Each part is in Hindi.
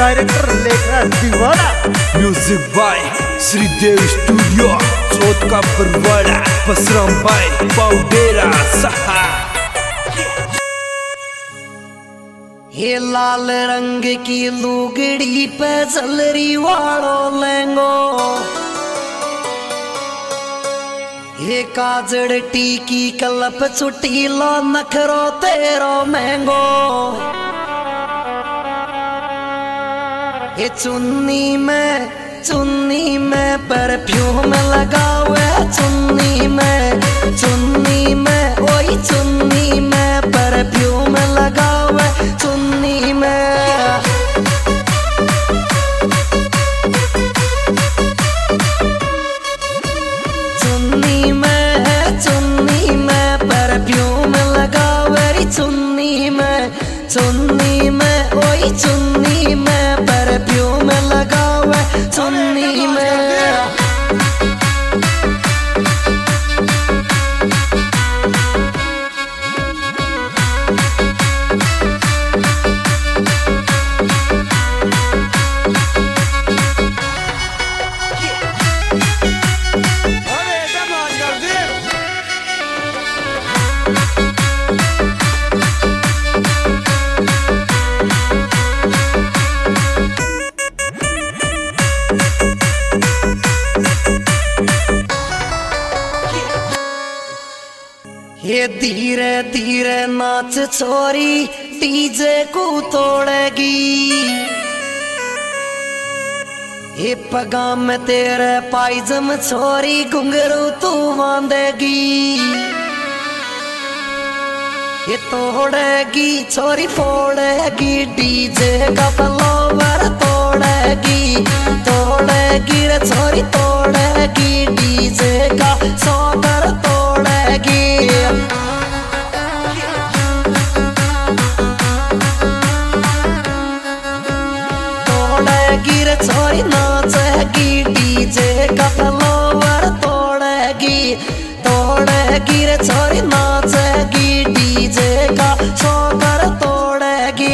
Director Lekhraj Deewana. Music by Shridev studio, Chauth का बरवाड़ा, बसराम भाई पाउडेरा सहा। ये लाल रंग की लुगड़ी पे जलरी वालो लेंगो, ये काजड़ टीकी कलप चुटीलो नखरो तेरो महंगो। ये चुन्नी में परफ्यूम लगावे, चुन्नी में ओई चुन्नी में परफ्यूम लगावे, चुन्नी में परफ्यूम लगावे, चुन्नी में ओई चुन्नी में परफ्यूम लगावे, चुन्नी में। ये धीरे धीरे नाच छोरी डीजे को तोड़ेगी, ये पगा में तेरे पायजम छोरी घुंघरू तू बांधेगी। ये तोड़ेगी छोरी फोड़ेगी, डीजे का फ्लावर तोड़ेगी रे छोरी तोड़ेगी, डीजे का सॉकर तोड़ेगी। तोड़ेगी रे छोरी नाचेगी, डीजे का फ्लावर तोड़ेगी रे छोरी नाचेगी, डीजे का सॉकर तोड़ेगी।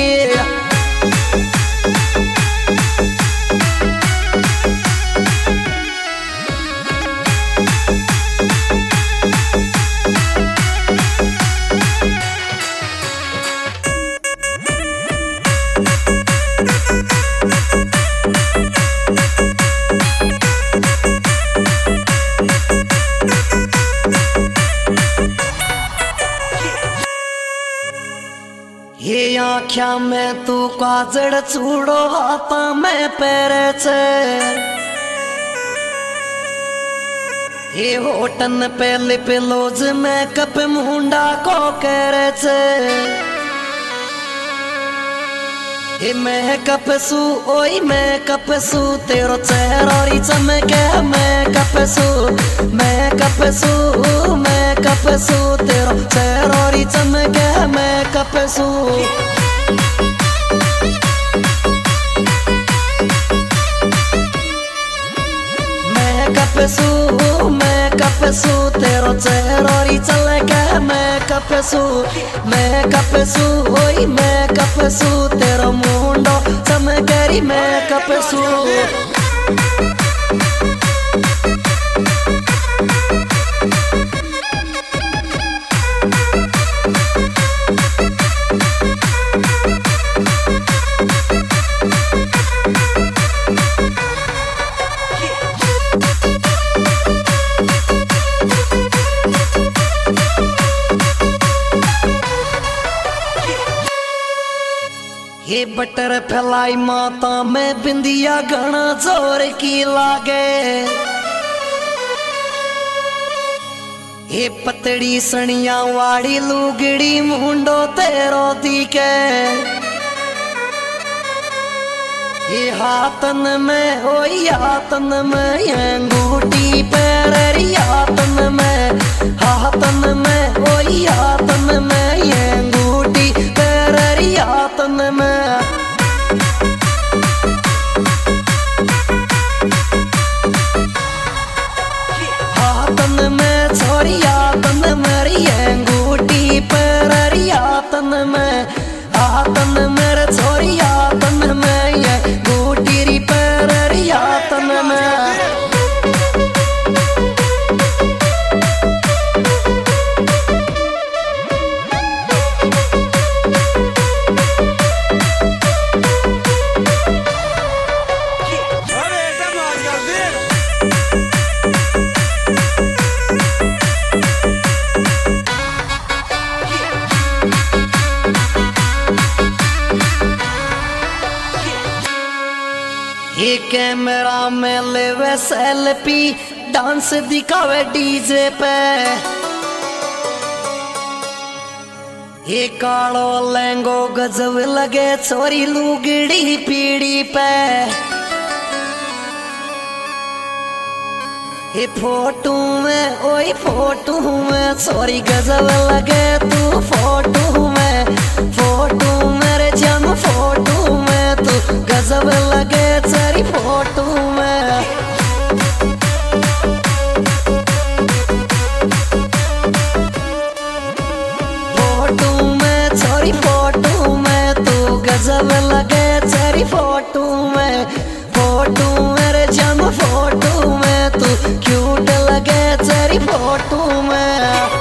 ये आँख्या में तू काजड़ चूड़ो, हाथा में पैरे छे, ये होटन पे लिप लोज में कप मुंडा को करे छे। ये मेकअप सू ओई मेकअप सू तेरो चेहरा चमके, मेकअप सू तेरो चेहरा चमके, मेकअप सू। मेकअप सू तेरो चेहरा चमके, मेकअप सू ओई मेकअप सू तेरो मुंडो चमके, मेकअप सू। ये बटर फैलाई माता में बिंदिया घना जोर की लागे, ये पतड़ी सनिया वाड़ी लुगड़ी मुंडो तेरो दिखे। ये हाथन में ओई हाथन में अंगूठी पैरी, हाथन में ओई हाथन में अंगूठी पैरी, हाथन में। हाथन में छोरी हाथन मेरी अंगूठी पैरी, हाथन में मेरे छोरी हाथन में ये कैमरा में लेवे सेल्फी, डांस दिखावे डीजे पे। ये कालो लहंगो गजब लगे छोरी लुगड़ी पीड़ी पे। ये फोटो में ओए फोटो में छोरी गजब लगे तू फोटो में। फोटो मेरे जम फोटो में तू गजब लगे तेरी फोटो में। फोटो में छोरी फोटो में तू गजब लगे तेरी फोटो में। फोटो मेरे जम फोटो में तू क्यूट लगे तेरी फोटो में।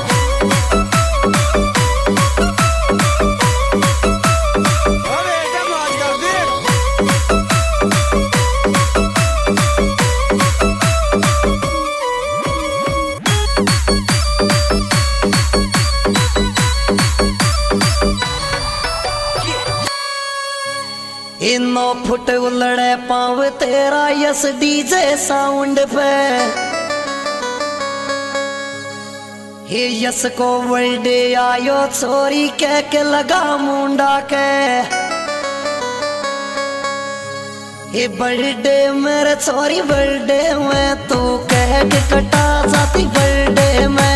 इनो फुट उलड़े पाव तेरा यस डीजे साउंड पे। हे यस को बर्थडे आयो छोरी कह के लगा मुंडा के। हे बर्थडे मेरे छोरी बर्थडे में तू कह के कटा जाती बर्थडे में।